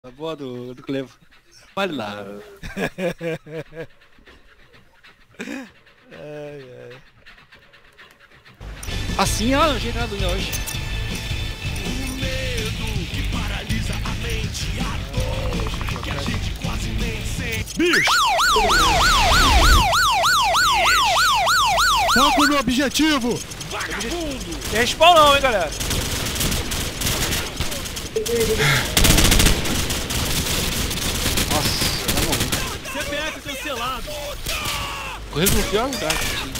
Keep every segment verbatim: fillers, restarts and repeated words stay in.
A boa do, do Clevo. Vale lá. Ai, ai. Assim, ó, não achei nada hoje. O medo que paralisa a mente, a dor que a gente quase nem sente. Bicho! Foco no objetivo! Vagabundo! Tem respawn não, hein, galera. Nossa, tá bom. C P F cancelado! Correndo no pior lugar.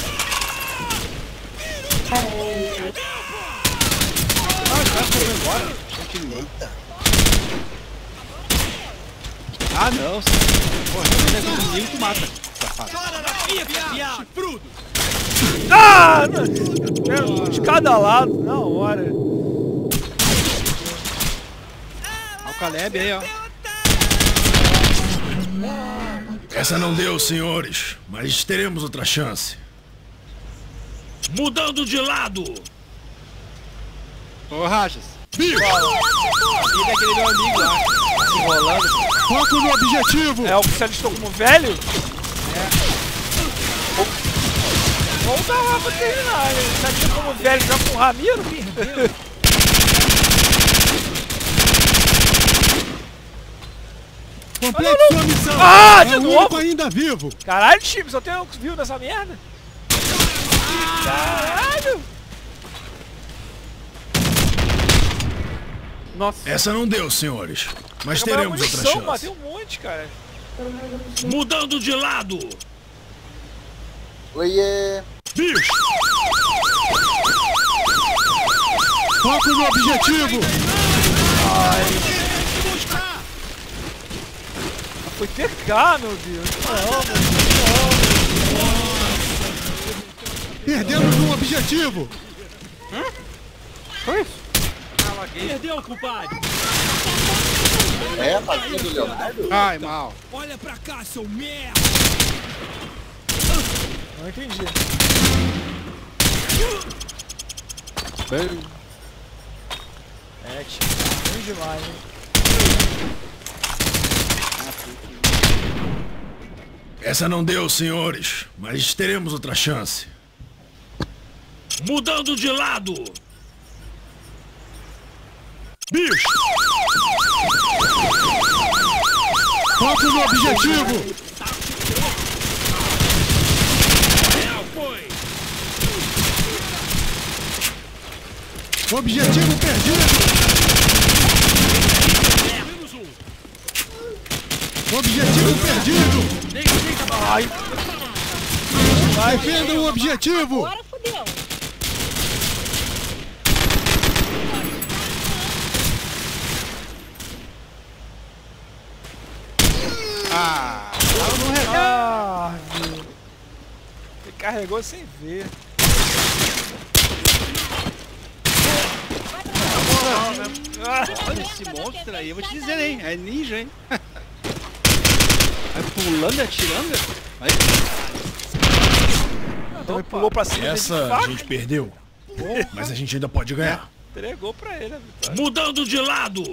Ah, o cara foi embora. Eita. Ah, não. Porra, deve ter comigo, tu mata. Safado. Chora na pia, viado! Chifrudo! Ah! Um de cada lado, na hora. Olha o Caleb aí, ó. Essa não deu, senhores, mas teremos outra chance. Mudando de lado! Ô, Rajas. Bicho! A vida é aquele meu amigo lá. Se enrolando. Foco no objetivo! É o que se alistou como velho? É. Vamos dar lá pra terminar, né? Ele se alistou como velho já com o Ramiro? Complete sua missão! Ah, é de o novo? único ainda vivo! Caralho, time, só tem um viu nessa merda? Caralho! Nossa. Essa não deu, senhores, mas Acabaram a teremos outra munição, chance. matei um monte, cara. Mudando de lado! Oiê! Bicho! Foco no objetivo! Foi T K, meu Deus. Perdemos um objetivo! Foi isso? Perdeu, compadre! É a fazinha do Leonardo? Ai, mal. Olha pra cá, seu merda! Não entendi. Bem. É, time, ruim demais, hein? Essa não deu, senhores, mas teremos outra chance. Mudando de lado! Bicho! Foco no objetivo! É, foi! Objetivo perdido! Menos um! Objetivo perdido! Ai, Defenda o objetivo! Agora fodeu. Ah. ah, meu. Ele carregou sem ver. Ah, Olha esse monstro aí, eu vou te dizer, hein? É ninja, hein? Vai pulando e atirando. Vai. então ele pulou pra cima. Essa de a faca, gente perdeu, mas a gente ainda pode ganhar. entregou pra ele a vitória. Mudando de lado!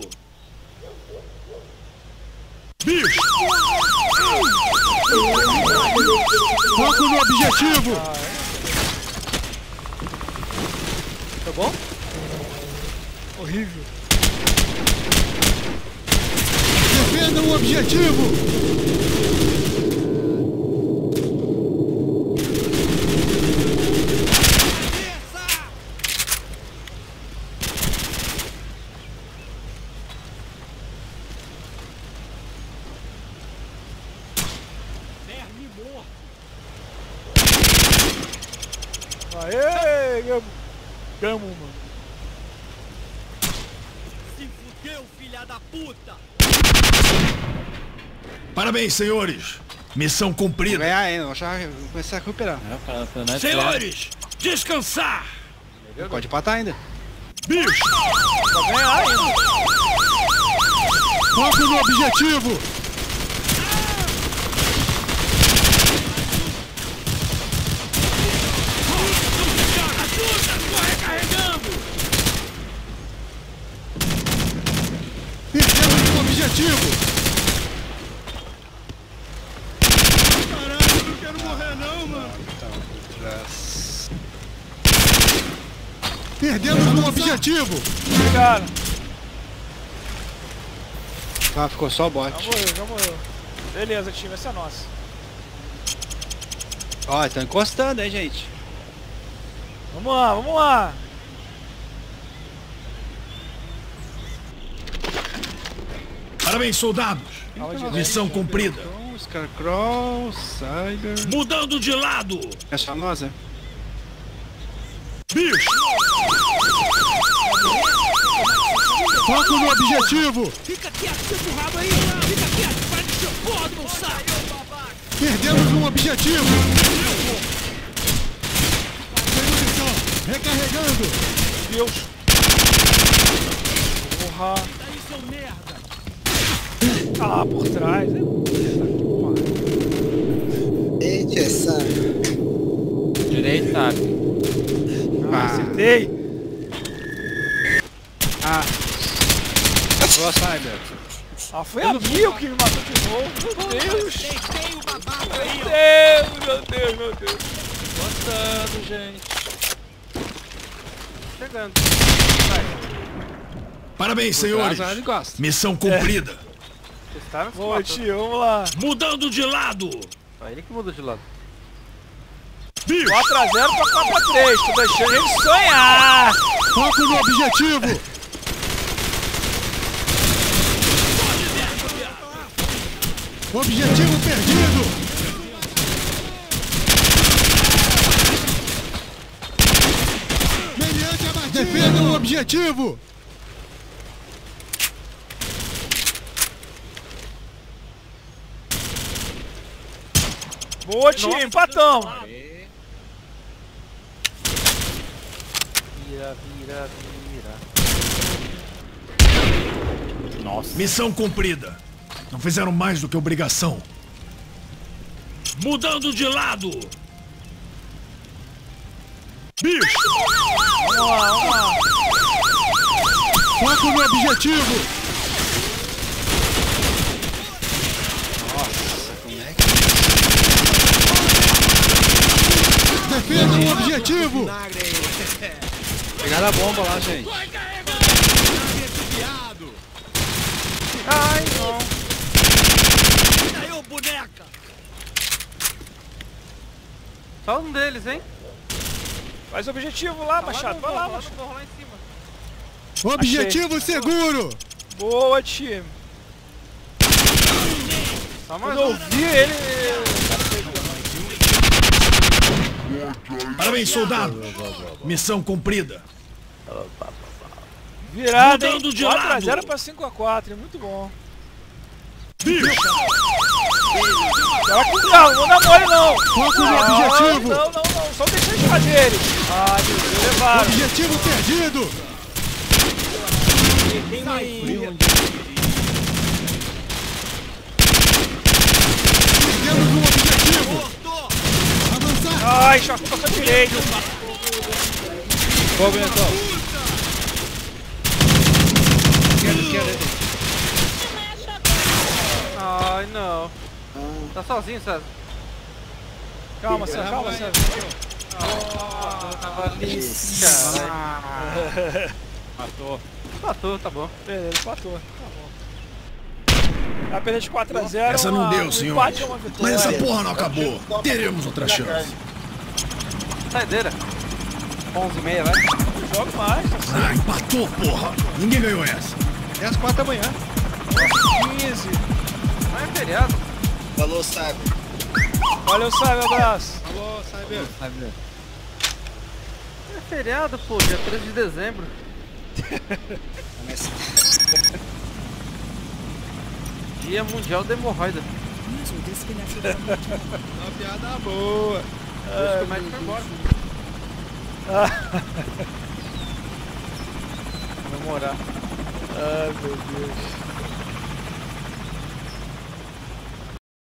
Bicho! Foco no objetivo! Tá bom? Horrível. Defenda o objetivo! Verme morto! Aê, ganhamos. Ganhamos, mano. Se fudeu, filha da puta! Parabéns, senhores. Missão Vou cumprida. ganhar, hein? Vou achar- vou começar a recuperar. Senhores, descansar! Pode empatar ainda. Bicho! Pra ganhar ainda. Foco no objetivo! Ajuda! Tô recarregando! Perdemos o objetivo! Perdemos um objetivo. Pegaram. Ah, ficou só o bot. Já morreu, já morreu. Beleza, time, essa é nossa. Ó, estão encostando, hein, gente. Vamos lá, vamos lá. Parabéns, soldados. Aonde vai? Missão cumprida. Scarecrow, Cyber. Mudando de lado. É só nós, né? Bicho. Foco no objetivo. Fica quieto, seu rabo aí! Fica quieto, vai no seu porra do meu saco! Perdemos um objetivo. Sem munição. Recarregando. Deus. Porra. Daí, seu merda! Tá lá por trás, né? Eita, essa. Direita. Ah, acertei. Ah. Boa, Cyber. Ah, foi a Mil que me matou de novo. Meu Deus. Tem o babaca Meu aí, ó! Deus, meu Deus, meu Deus. Gostando, gente. Chegando. Parabéns, senhores. Ele gosta. Missão cumprida. Boa, tio, vamos lá. Mudando de lado. Ele que mudou de lado. Bicho. quatro a zero pra quatro a três. Tô deixando ele sonhar. Foco no objetivo. Objetivo perdido. Mediante a batida. Defenda o objetivo. Boa, time, empatamos. Vira, vira, vira. Nossa. Missão cumprida. Não fizeram mais do que obrigação. Mudando de lado. Bicho. Vamos lá, vamos lá. Foco no objetivo. Defenda o objetivo. Pegaram a bomba lá, gente. Ai, não. Aí, ô boneca! Só um deles, hein? Faz o objetivo lá, Machado. Vai lá, lá Machado. no morro, lá em cima. Objetivo seguro. Boa, time. Só mais Quando eu um. vi ele... Parabéns, soldados. Missão cumprida. Virada, hein? Mudando de quatro a lado. zero pra cinco a quatro, é muito bom. Bicho. Joga com calma, não dá mole não. Foco no Não, objetivo. não, não, não, só deixa eles fazerem. Ah, meu Deus, levaram. Objetivo perdido. Perdemos um objetivo. Avançar. Ai, choque pra direito. Fogo, então. Quero, quero. Ai, não. Tá sozinho, César? Calma, César, calma, César. Tava ali, cara. Matou. Matou, tá bom. Beleza, empatou. Tá bom. Vai perder de quatro a zero. Essa não uma- deu, um senhor. empate é uma vitória. Mas essa porra não acabou. Teremos outra chance. Saideira. onze e meia, vai. Joga mais, tá certo. Ah, empatou, porra. Ninguém ganhou essa. É às quatro da manhã. quinze. Não é feriado. Falou, sabe? Valeu, Sábio, abraço. Alô, Cyber. É feriado, pô. Dia treze de dezembro. Começa. Dia Mundial da Hemorroida. Uma piada boa. Acho que o médico foi embora. Comemorar. Ai, meu Deus.